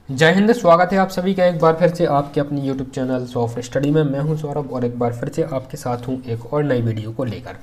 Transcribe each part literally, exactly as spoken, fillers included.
जय हिंद। स्वागत है आप सभी का एक बार फिर से आपके अपनी यूट्यूब चैनल सॉफ्ट स्टडी में। मैं हूं सौरभ और एक बार फिर से आपके साथ हूं एक और नई वीडियो को लेकर।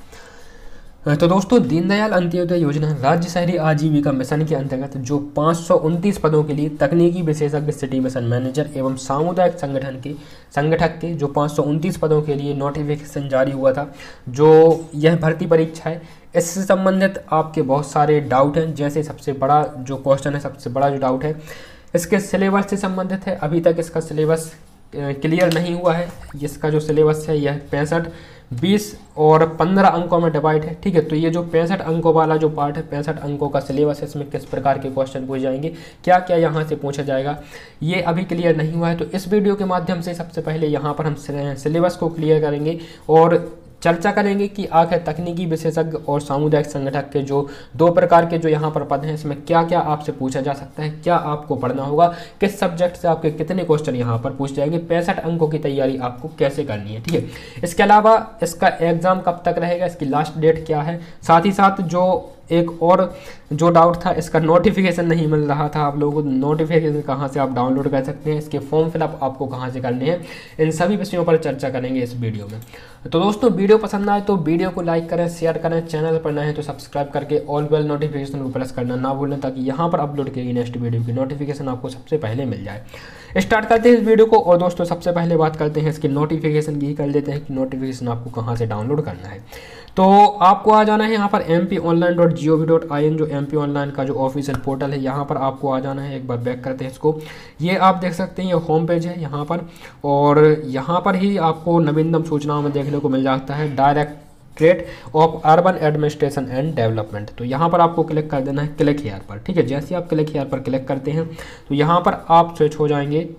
तो दोस्तों, दीनदयाल अंत्योदय योजना राज्य शहरी आजीविका मिशन के अंतर्गत जो पाँच सौ उनतीस पदों के लिए तकनीकी विशेषज्ञ सिटी मिशन मैनेजर एवं सामुदायिक संगठन के संगठक के जो पाँच सौ उनतीस पदों के लिए नोटिफिकेशन जारी हुआ था, जो यह भर्ती परीक्षा है, इससे संबंधित आपके बहुत सारे डाउट हैं। जैसे सबसे बड़ा जो क्वेश्चन है, सबसे बड़ा जो डाउट है इसके सिलेबस से संबंधित है। अभी तक इसका सिलेबस क्लियर नहीं हुआ है। इसका जो सिलेबस है यह पैंसठ बीस और पंद्रह अंकों में डिवाइड है। ठीक है, तो ये जो पैंसठ अंकों वाला जो पार्ट है, पैंसठ अंकों का सिलेबस है, इसमें किस प्रकार के क्वेश्चन पूछे जाएंगे, क्या क्या यहाँ से पूछा जाएगा, ये अभी क्लियर नहीं हुआ है। तो इस वीडियो के माध्यम से सबसे पहले यहाँ पर हम सिलेबस को क्लियर करेंगे और चर्चा करेंगे कि आखिर तकनीकी विशेषज्ञ और सामुदायिक संगठक के जो दो प्रकार के जो यहाँ पर पद हैं, इसमें क्या क्या आपसे पूछा जा सकता है, क्या आपको पढ़ना होगा, किस सब्जेक्ट से आपके कितने क्वेश्चन यहाँ पर पूछ जाएंगे, पैंसठ अंकों की तैयारी आपको कैसे करनी है। ठीक है, इसके अलावा इसका एग्जाम कब तक रहेगा, इसकी लास्ट डेट क्या है, साथ ही साथ जो एक और जो डाउट था, इसका नोटिफिकेशन नहीं मिल रहा था आप लोगों को, नोटिफिकेशन कहाँ से आप डाउनलोड कर सकते हैं, इसके फॉर्म फिलअप आपको कहाँ से करने हैं, इन सभी विषयों पर चर्चा करेंगे इस वीडियो में। तो दोस्तों, वीडियो पसंद आए तो वीडियो को लाइक करें, शेयर करें, चैनल पर नए हैं तो सब्सक्राइब करके ऑल बेल नोटिफिकेशन को प्रेस करना ना भूलें, ताकि यहाँ पर अपलोड की गई नेक्स्ट वीडियो की नोटिफिकेशन आपको सबसे पहले मिल जाए। स्टार्ट करते हैं इस वीडियो को। और दोस्तों, सबसे पहले बात करते हैं इसकी नोटिफिकेशन की, कर लेते हैं कि नोटिफिकेशन आपको कहाँ से डाउनलोड करना है। तो आपको आ जाना है यहाँ पर M P online dot G O V dot I N, जो एम पी ऑनलाइन का जो ऑफिशियल पोर्टल है, यहाँ पर आपको आ जाना है। एक बार बैक करते हैं इसको। ये आप देख सकते हैं, ये होम पेज है यहाँ पर, और यहाँ पर ही आपको नवीनतम सूचनाओं में देखने को मिल जाता है directorate of urban administration and development. तो यहाँ पर आपको क्लिक कर देना है, क्लिक हियर पर। ठीक है, जैसे आप क्लिक हियर पर क्लिक करते हैं तो यहाँ पर आप स्विच हो जाएंगे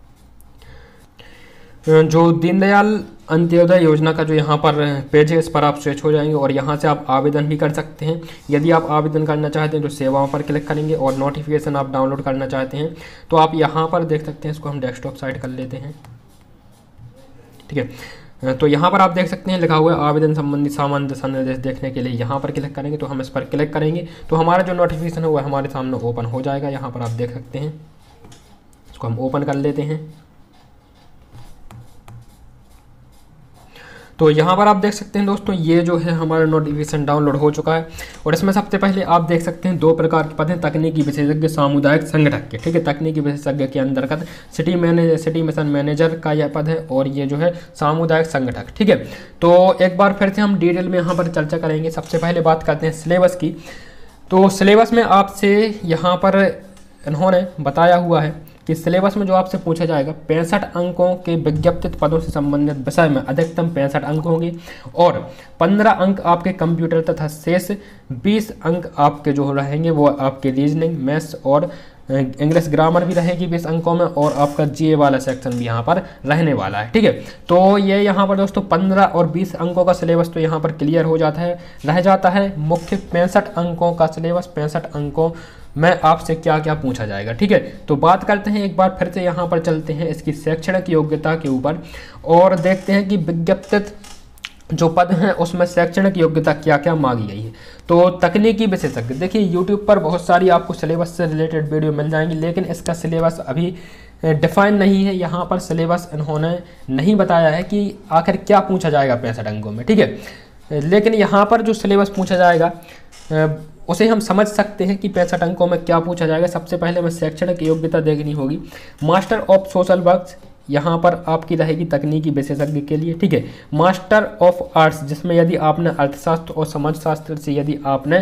जो दीनदयाल अंत्योदय योजना का जो यहाँ पर पेज है, इस पर आप स्विच हो जाएंगे और यहाँ से आप आवेदन भी कर सकते हैं। यदि आप आवेदन करना चाहते हैं तो सेवाओं पर क्लिक करेंगे, और नोटिफिकेशन आप डाउनलोड करना चाहते हैं तो आप यहाँ पर देख सकते हैं। इसको हम डेस्कटॉप साइड कर लेते हैं। ठीक है, तो यहाँ पर आप देख सकते हैं लिखा हुआ है आवेदन संबंधी सामान्य दिशा निर्देश देखने के लिए, यहाँ पर क्लिक करेंगे तो हम इस पर क्लिक करेंगे तो हमारा जो नोटिफिकेशन है वो हमारे सामने ओपन हो जाएगा। यहाँ पर आप देख सकते हैं, इसको हम ओपन कर लेते हैं। तो यहाँ पर आप देख सकते हैं दोस्तों, ये जो है हमारा नोटिफिकेशन डाउनलोड हो चुका है, और इसमें सबसे पहले आप देख सकते हैं दो प्रकार के पद हैं, तकनीकी विशेषज्ञ सामुदायिक संगठक के। ठीक है, तकनीकी विशेषज्ञ के अंतर्गत city manager city mission manager का यह पद है, और ये जो है सामुदायिक संगठक। ठीक है, तो एक बार फिर से हम डिटेल में यहाँ पर चर्चा करेंगे। सबसे पहले बात करते हैं सिलेबस की। तो सिलेबस में आपसे यहाँ पर इन्होंने बताया हुआ है कि सिलेबस में जो आपसे पूछा जाएगा, पैंसठ अंकों के विज्ञप्तित पदों से संबंधित विषय में अधिकतम पैंसठ अंक होंगे, और पंद्रह अंक आपके कंप्यूटर तथा शेष बीस अंक आपके जो रहेंगे वो आपके रीजनिंग, मैथ्स और इंग्लिश ग्रामर भी रहेगी बीस अंकों में, और आपका जी ए वाला सेक्शन भी यहाँ पर रहने वाला है। ठीक है, तो ये यहाँ पर दोस्तों पंद्रह और बीस अंकों का सिलेबस तो यहाँ पर क्लियर हो जाता है, रह जाता है मुख्य पैंसठ अंकों का सिलेबस। पैंसठ अंकों में आपसे क्या क्या पूछा जाएगा। ठीक है, तो बात करते हैं एक बार फिर से, यहाँ पर चलते हैं इसकी शैक्षणिक योग्यता के ऊपर और देखते हैं कि विज्ञप्तित जो पद हैं उसमें शैक्षणिक योग्यता क्या क्या मांगी गई है। तो तकनीकी विशेषज्ञ, देखिए यूट्यूब पर बहुत सारी आपको सिलेबस से रिलेटेड वीडियो मिल जाएंगी, लेकिन इसका सिलेबस अभी डिफाइन नहीं है। यहाँ पर सिलेबस इन्होंने नहीं बताया है कि आखिर क्या पूछा जाएगा पैंसठ अंकों में। ठीक है, लेकिन यहाँ पर जो सिलेबस पूछा जाएगा उसे हम समझ सकते हैं कि पैंसठ अंकों में क्या पूछा जाएगा। सबसे पहले हमें शैक्षणिक योग्यता देखनी होगी। मास्टर ऑफ सोशल वर्क्स यहाँ पर आपकी रहेगी तकनीकी विशेषज्ञ के लिए। ठीक है, मास्टर ऑफ आर्ट्स, जिसमें यदि आपने अर्थशास्त्र और समाजशास्त्र से यदि आपने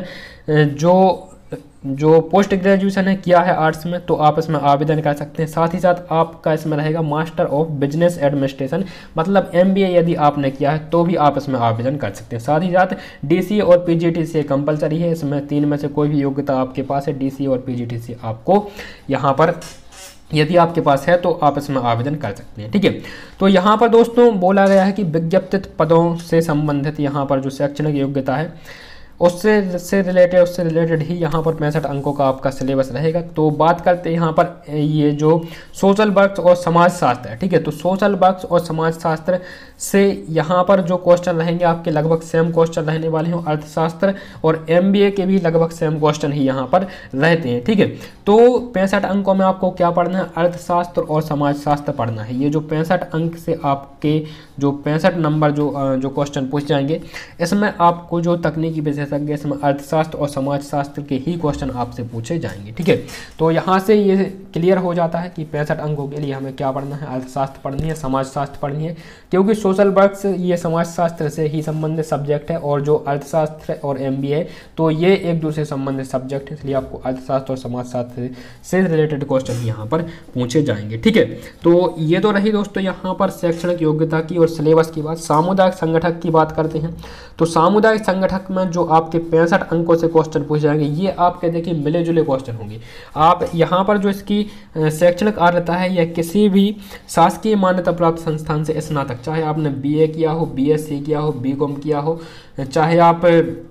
जो जो पोस्ट ग्रेजुएशन है किया है आर्ट्स में, तो आप इसमें आवेदन कर सकते हैं। साथ ही साथ आपका इसमें रहेगा मास्टर ऑफ बिजनेस एडमिनिस्ट्रेशन, मतलब एमबीए यदि आपने किया है तो भी आप इसमें आवेदन कर सकते हैं। साथ ही साथ डीसी और पीजीटीसी कंपलसरी है, इसमें तीन में से कोई भी योग्यता आपके पास है, डीसी और पीजीटीसी आपको यहाँ पर यदि आपके पास है तो आप इसमें आवेदन कर सकते हैं। ठीक है, तो यहाँ पर दोस्तों बोला गया है कि विज्ञप्तित पदों से संबंधित यहाँ पर जो शैक्षणिक योग्यता है उससे से रिलेटेड उससे रिलेटेड ही यहाँ पर पैंसठ अंकों का आपका सिलेबस रहेगा। तो बात करते हैं यहाँ पर ये जो सोशल वर्क्स और समाजशास्त्र है। ठीक है, तो सोशल वर्क्स और समाजशास्त्र से यहाँ पर जो क्वेश्चन रहेंगे आपके लगभग सेम क्वेश्चन रहने वाले हैं। अर्थशास्त्र और एमबीए के भी लगभग सेम क्वेश्चन ही यहाँ पर रहते हैं, ठीक है। तो पैंसठ अंकों में आपको क्या पढ़ना है, अर्थशास्त्र और समाजशास्त्र पढ़ना है। ये जो पैंसठ अंक से आपके जो पैंसठ नंबर जो जो क्वेश्चन पूछ जाएंगे, इसमें आपको जो तकनीकी विशेषज्ञ, इसमें अर्थशास्त्र और समाजशास्त्र के ही क्वेश्चन आपसे पूछे जाएंगे, ठीक है। तो यहाँ से ये क्लियर हो जाता है कि पैंसठ अंकों के लिए हमें क्या पढ़ना है, अर्थशास्त्र पढ़नी है, समाजशास्त्र पढ़नी है, क्योंकि सोशल वर्क से ये समाजशास्त्र से ही संबंधित सब्जेक्ट है और जो अर्थशास्त्र और एमबीए है तो ये एक दूसरे संबंधित सब्जेक्ट है, इसलिए आपको अर्थशास्त्र और समाजशास्त्र से रिलेटेड क्वेश्चन यहाँ पर पूछे जाएंगे, ठीक है। तो ये तो रही दोस्तों यहाँ पर शैक्षणिक योग्यता की और सिलेबस की बात। सामुदायिक संगठक की बात करते हैं। तो सामुदायिक संगठक में जो आपके पैंसठ अंकों से क्वेश्चन पूछे जाएंगे, ये आपके देखिए मिले जुले क्वेश्चन होंगे। आप यहाँ पर जो इसकी शैक्षणिक अर्हता है, यह किसी भी शासकीय मान्यता प्राप्त संस्थान से स्नातक, चाहे आपने बीए किया हो, बीएससी किया हो, बीकॉम किया हो, चाहे आप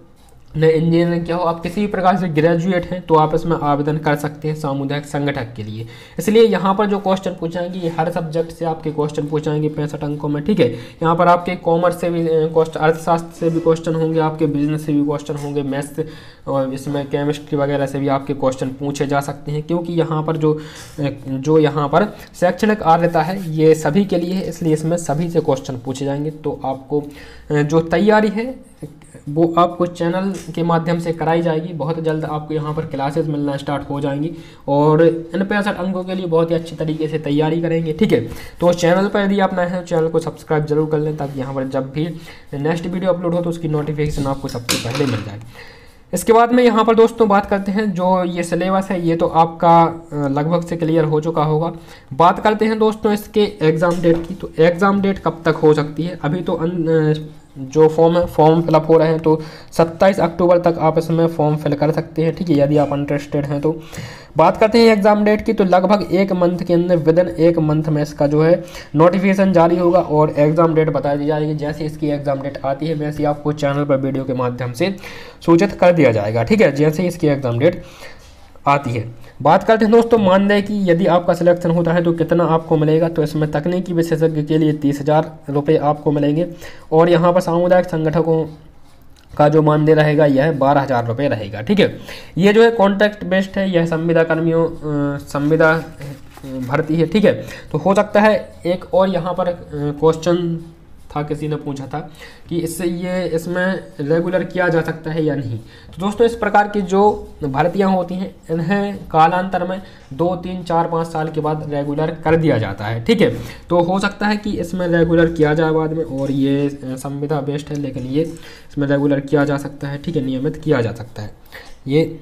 ने इंजीनियरिंग किया हो, आप किसी भी प्रकार से ग्रेजुएट हैं तो आप इसमें आवेदन कर सकते हैं सामुदायिक संगठक के लिए। इसलिए यहाँ पर जो क्वेश्चन पूछाएंगे ये हर सब्जेक्ट से आपके क्वेश्चन पूछाएंगे पैंसठ अंकों में, ठीक है। यहाँ पर आपके कॉमर्स से भी क्वेश्चन, अर्थशास्त्र से भी क्वेश्चन होंगे, आपके बिजनेस से भी क्वेश्चन होंगे, मैथ्स और इसमें केमिस्ट्री वगैरह से भी आपके क्वेश्चन पूछे जा सकते हैं, क्योंकि यहाँ पर जो जो यहाँ पर शैक्षणिक अर्हता है ये सभी के लिए है, इसलिए इसमें सभी से क्वेश्चन पूछे जाएंगे। तो आपको जो तैयारी है वो आपको चैनल के माध्यम से कराई जाएगी। बहुत जल्द आपको यहाँ पर क्लासेस मिलना स्टार्ट हो जाएंगी और इन पैंसठ अंकों के लिए बहुत ही अच्छी तरीके से तैयारी करेंगे, ठीक है। तो चैनल पर यदि आप नए हैं चैनल को सब्सक्राइब जरूर कर लें, ताकि यहाँ पर जब भी नेक्स्ट वीडियो अपलोड हो तो उसकी नोटिफिकेशन आपको सबसे पहले मिल जाए। इसके बाद में यहाँ पर दोस्तों बात करते हैं, जो ये सिलेबस है ये तो आपका लगभग से क्लियर हो चुका होगा। बात करते हैं दोस्तों इसके एग्ज़ाम डेट की। तो एग्ज़ाम डेट कब तक हो सकती है, अभी तो अन, जो फॉर्म है फॉर्म फिलअप हो रहे हैं, तो सत्ताईस अक्टूबर तक आप इसमें फॉर्म फिल कर सकते हैं, ठीक है, यदि आप इंटरेस्टेड हैं तो। बात करते हैं एग्ज़ाम डेट की, तो लगभग एक मंथ के अंदर, विद इन एक मंथ में इसका जो है नोटिफिकेशन जारी होगा और एग्ज़ाम डेट बता दी जाएगी। जैसे इसकी एग्ज़ाम डेट आती है वैसे आपको चैनल पर वीडियो के माध्यम से सूचित कर दिया जाएगा, ठीक है, जैसे इसकी एग्ज़ाम डेट आती है। बात करते हैं दोस्तों मानदेय की, यदि आपका सिलेक्शन होता है तो कितना आपको मिलेगा। तो इसमें तकनीकी विशेषज्ञ के लिए तीस हज़ार रुपये आपको मिलेंगे और यहाँ पर सामुदायिक संगठकों का जो मानदेय रहेगा यह बारह हज़ार रुपये रहेगा, ठीक है। ये जो है कॉन्ट्रैक्ट बेस्ड है, यह संविदा कर्मियों संविदा भर्ती है, ठीक है। तो हो सकता है एक और यहाँ पर क्वेश्चन था, किसी ने पूछा था कि इससे ये इसमें रेगुलर किया जा सकता है या नहीं। तो दोस्तों इस प्रकार की जो भर्तियां होती हैं इन्हें कालांतर में दो तीन चार पाँच साल के बाद रेगुलर कर दिया जाता है, ठीक है। तो हो सकता है कि इसमें रेगुलर किया जाए बाद में, और ये संविदा बेस्ड है लेकिन ये इसमें रेगुलर किया जा सकता है, ठीक है, नियमित किया जा सकता है ये।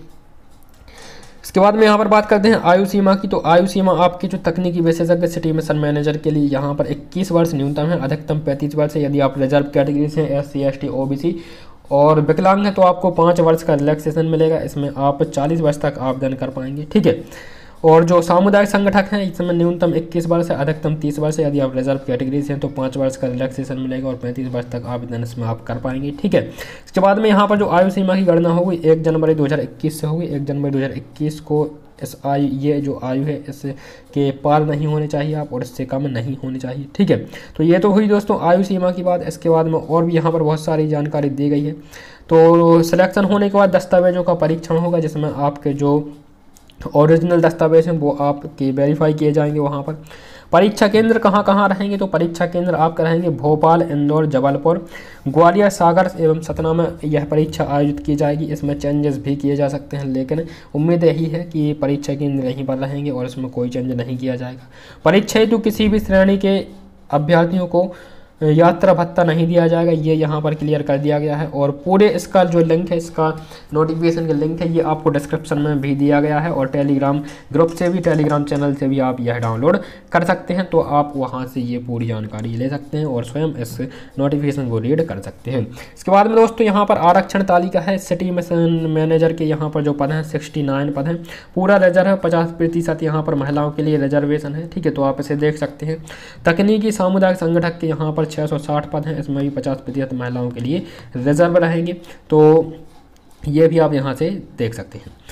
इसके बाद में यहाँ पर बात करते हैं आयु सीमा की। तो आयु सीमा आपकी जो तकनीकी विशेषज्ञ सिटी मिशन मैनेजर के लिए यहाँ पर इक्कीस वर्ष न्यूनतम है, अधिकतम पैंतीस वर्ष है। यदि आप रिजर्व कैटेगरी से S C S T O B C और विकलांग है तो आपको पाँच वर्ष का रिलैक्सेशन मिलेगा, इसमें आप चालीस वर्ष तक आवेदन कर पाएंगे, ठीक है। और जो सामुदायिक संगठक हैं इसमें न्यूनतम इक्कीस वर्ष है, अधिकतम तीस वर्ष है। यदि आप रिजर्व कैटेगरी से हैं तो पाँच वर्ष का रिलैक्सेशन मिलेगा और पैंतीस वर्ष तक आवेदन इसमें आप कर पाएंगे, ठीक है। इसके बाद में यहाँ पर जो आयु सीमा की गणना होगी एक जनवरी दो हज़ार इक्कीस से होगी। एक जनवरी दो हज़ार इक्कीस को इस आयु ये जो आयु है इसके पार नहीं होने चाहिए आप, और इससे कम नहीं होनी चाहिए, ठीक है। तो ये तो हुई दोस्तों आयु सीमा की बात। इसके बाद में और भी यहाँ पर बहुत सारी जानकारी दी गई है। तो सिलेक्शन होने के बाद दस्तावेजों का परीक्षण होगा, जिसमें आपके जो ओरिजिनल दस्तावेज हैं वो आपके वेरीफाई किए जाएंगे वहाँ पर। परीक्षा केंद्र कहाँ कहाँ रहेंगे, तो परीक्षा केंद्र आपके रहेंगे भोपाल, इंदौर, जबलपुर, ग्वालियर, सागर एवं सतना में यह परीक्षा आयोजित की जाएगी। इसमें चेंजेस भी किए जा सकते हैं, लेकिन उम्मीद यही है कि परीक्षा केंद्र यहीं पर रहेंगे और इसमें कोई चेंज नहीं किया जाएगा। परीक्षा हेतु किसी भी श्रेणी के अभ्यर्थियों को यात्रा भत्ता नहीं दिया जाएगा, ये यहाँ पर क्लियर कर दिया गया है। और पूरे इसका जो लिंक है, इसका नोटिफिकेशन का लिंक है, ये आपको डिस्क्रिप्शन में भी दिया गया है और टेलीग्राम ग्रुप से भी, टेलीग्राम चैनल से भी आप यह डाउनलोड कर सकते हैं। तो आप वहाँ से ये पूरी जानकारी ले सकते हैं और स्वयं इस नोटिफिकेशन को रीड कर सकते हैं। इसके बाद में दोस्तों यहाँ पर आरक्षण तालिका है। सिटी मिशन मैनेजर के यहाँ पर जो पद हैं सिक्सटी नाइन पद हैं, पूरा रिजर्व है, पचास प्रतिशत यहाँ पर महिलाओं के लिए रिजर्वेशन है, ठीक है। तो आप इसे देख सकते हैं। तकनीकी सामुदायिक संगठक के यहाँ पर छः सौ साठ पद हैं, इसमें भी पचास प्रतिशत महिलाओं के लिए रिजर्व रहेंगे। तो ये भी आप यहाँ से देख सकते हैं।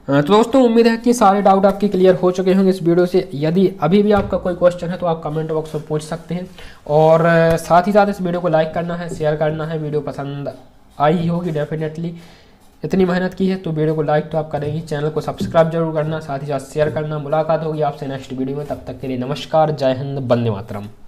तो दोस्तों उम्मीद है कि सारे डाउट आपके क्लियर हो चुके होंगे इस वीडियो से। यदि अभी भी आपका कोई क्वेश्चन है तो आप कमेंट बॉक्स में पूछ सकते हैं, और साथ ही साथ इस वीडियो को लाइक करना है, शेयर करना है। वीडियो पसंद आई होगी डेफिनेटली, इतनी मेहनत की है तो वीडियो को लाइक तो आप करेंगे, चैनल को सब्सक्राइब जरूर करना, साथ ही साथ शेयर करना। मुलाकात होगी आपसे नेक्स्ट वीडियो में, तब तक के लिए नमस्कार, जय हिंद, वंदे मातरम।